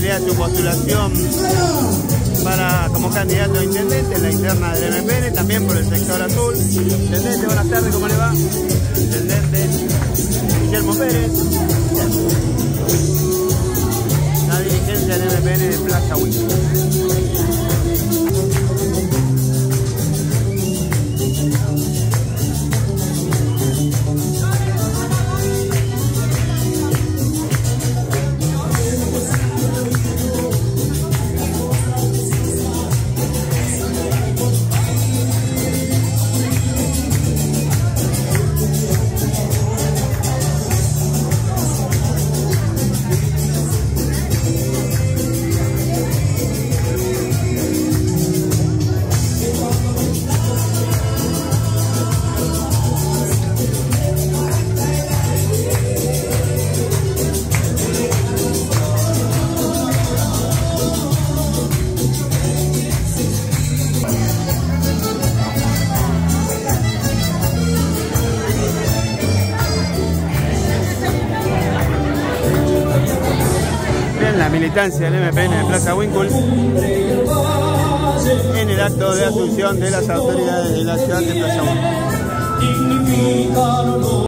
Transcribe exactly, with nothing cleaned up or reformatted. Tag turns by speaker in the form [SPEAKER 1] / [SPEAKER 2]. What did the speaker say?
[SPEAKER 1] posibilidad de su postulación para como candidato a intendente en la interna del M P N, también por el sector azul. Intendente, buenas tardes, ¿cómo le va? Intendente Guillermo Pérez. La dirigencia del M P N de Plaza Winkle. La militancia del M P N de Plaza Winkle en el acto de asunción de las autoridades de la ciudad de Plaza Winkle.